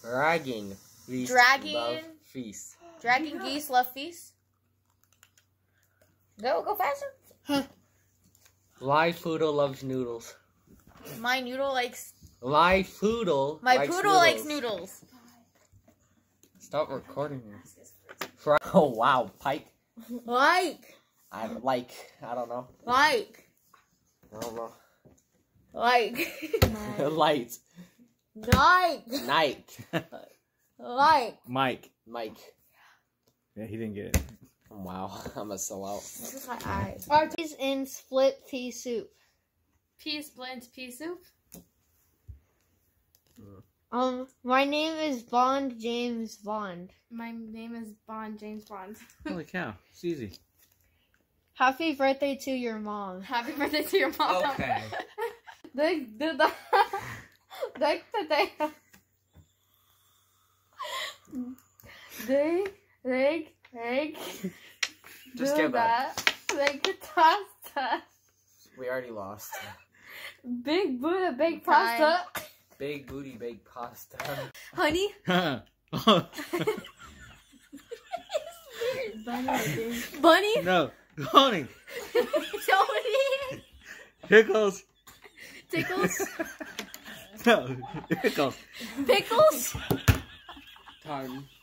Dragging. Dragging. Feast. Dragging geese love feast. Go faster. Live poodle loves noodles. My noodle likes. My poodle likes noodles. Stop recording this. Oh wow, Pike. Like. I don't know. I don't know. Like. Light. Night. Mike. Yeah, he didn't get it. Wow, I'm a sellout. This is my eyes. Peas in split pea soup. Peas split into pea soup. My name is Bond James Bond. My name is James Bond. Holy cow, it's easy. Happy birthday to your mom. Happy birthday to your mom. Okay. Just give up. We already lost. Big Buddha, big pasta. Big booty, big pasta. Honey. Bunny. No, Tony. Tony. Pickles. Tickles. No, pickles. Pickles. Time.